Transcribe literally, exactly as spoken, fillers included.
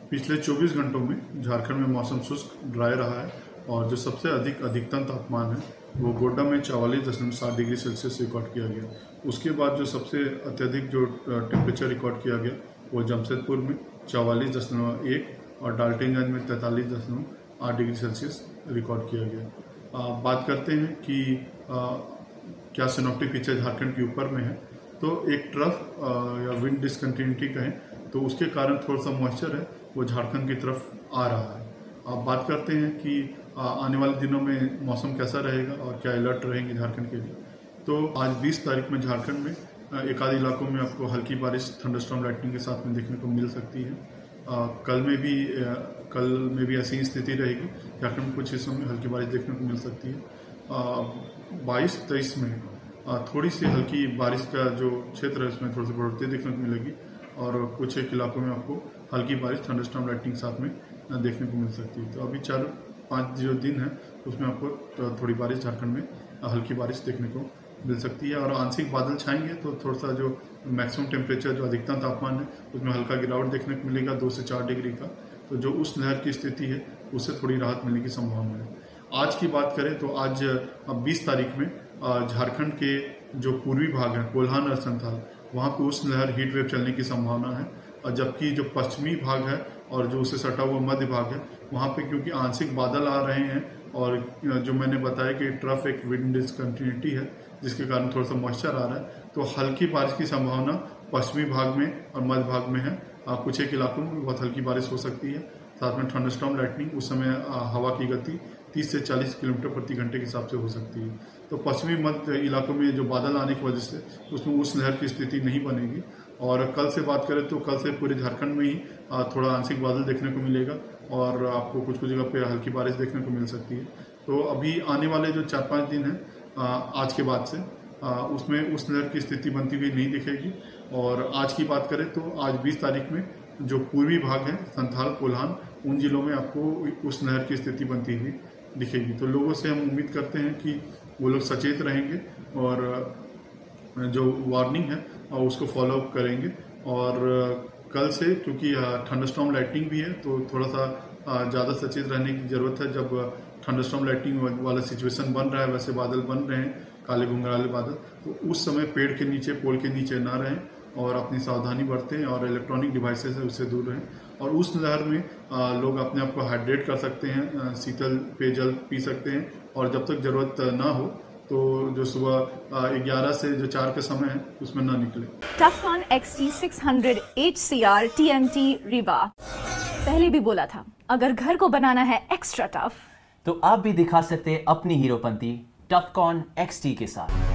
पिछले चौबीस घंटों में झारखंड में मौसम शुष्क ड्राई रहा है और जो सबसे अधिक अधिकतम तापमान है वो गोड्डा में चवालीस दशमलव सात डिग्री सेल्सियस रिकॉर्ड किया गया। उसके बाद जो सबसे अत्यधिक जो टेम्परेचर रिकॉर्ड किया गया वो जमशेदपुर में चवालीस दशमलव एक और डाल्टनगंज में तैंतालीस दशमलव आठ डिग्री सेल्सियस रिकॉर्ड किया गया। आ, बात करते हैं कि आ, क्या सिनॉप्टिक फीचर झारखंड के ऊपर में है, तो एक ट्रफ या विंड डिसकंटिन्यूटी कहें तो उसके कारण थोड़ा सा मॉइस्चर है वो झारखंड की तरफ आ रहा है। अब बात करते हैं कि आने वाले दिनों में मौसम कैसा रहेगा और क्या अलर्ट रहेंगे झारखंड के लिए। तो आज बीस तारीख में झारखंड में एक आध इलाकों में आपको हल्की बारिश थंडरस्टॉर्म लाइटनिंग के साथ में देखने को मिल सकती है। आ, कल में भी आ, कल में भी ऐसी स्थिति रहेगी, झारखंड में कुछ हिस्सों में हल्की बारिश देखने को मिल सकती है। बाईस तेईस में आ, थोड़ी सी हल्की बारिश का जो क्षेत्र है उसमें थोड़ी सी बढ़ोतरी देखने को मिलेगी और कुछ एक इलाकों में आपको हल्की बारिश थंडरस्टॉर्म लाइटनिंग के साथ में देखने को मिल सकती है। तो अभी चार पाँच जो दिन है उसमें आपको थोड़ी बारिश झारखंड में हल्की बारिश देखने को मिल सकती है और आंशिक बादल छाएंगे तो थोड़ा सा जो मैक्सिमम टेम्परेचर जो अधिकतम तापमान है उसमें हल्का गिरावट देखने को मिलेगा दो से चार डिग्री का। तो जो उस लहर की स्थिति है उससे थोड़ी राहत मिलने की संभावना है। आज की बात करें तो आज बीस तारीख में झारखंड के जो पूर्वी भाग है कोल्हान और संथाल वहाँ पर उस लहर हीट वेव चलने की संभावना है और जबकि जो पश्चिमी भाग है और जो उससे सटा हुआ मध्य भाग है वहाँ पे क्योंकि आंशिक बादल आ रहे हैं और जो मैंने बताया कि ट्रफ एक विंड डिसकंटिन्यूटी है जिसके कारण थोड़ा सा मॉइस्चर आ रहा है, तो हल्की बारिश की संभावना पश्चिमी भाग में और मध्य भाग में है। आ, कुछ एक इलाकों में बहुत हल्की बारिश हो सकती है। साथ में थंडरस्टॉर्म लाइटनिंग उस समय आ, हवा की गति तीस से चालीस किलोमीटर प्रति घंटे के हिसाब से हो सकती है। तो पश्चिमी मध्य इलाकों में जो बादल आने की वजह से उसमें उस लहर की स्थिति नहीं बनेगी। और कल से बात करें तो कल से पूरे झारखंड में ही थोड़ा आंशिक बादल देखने को मिलेगा और आपको कुछ कुछ जगह पे हल्की बारिश देखने को मिल सकती है। तो अभी आने वाले जो चार पाँच दिन हैं आज के बाद से उसमें उस लहर की स्थिति बनती हुई नहीं दिखेगी। और आज की बात करें तो आज बीस तारीख में जो पूर्वी भाग है संथाल कोल्हान उन जिलों में आपको उस लहर की स्थिति बनती हुई दिखेगी। तो लोगों से हम उम्मीद करते हैं कि वो लोग सचेत रहेंगे और जो वार्निंग है उसको फॉलो अप करेंगे। और कल से क्योंकि थंडरस्टॉर्म लाइटनिंग भी है तो थोड़ा सा ज़्यादा सचेत रहने की ज़रूरत है। जब थंडरस्टॉर्म लाइटनिंग वाला सिचुएशन बन रहा है, वैसे बादल बन रहे हैं काले घुंघराले बादल, तो उस समय पेड़ के नीचे पोल के नीचे ना रहें और अपनी सावधानी बरतें और इलेक्ट्रॉनिक डिवाइसेस से उससे दूर रहें। और उस लहर में आ, लोग अपने आप को हाइड्रेट कर सकते हैं, शीतल पेयजल पी सकते हैं और जब तक ज़रूरत ना हो तो जो सुबह ग्यारह से जो चार का समय है उसमें ना निकले। Tuffcon X T six hundred H C R T M T रिवा पहले भी बोला था, अगर घर को बनाना है एक्स्ट्रा टफ तो आप भी दिखा सकते हैं अपनी हीरोपंती टफकॉन एक्स टी के साथ।